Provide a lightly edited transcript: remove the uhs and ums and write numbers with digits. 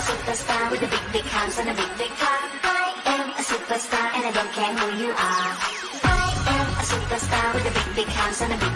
superstar with a big, big house and a big, big car. I am a superstar and I don't care who you are. I am a superstar with a big, big house and a big,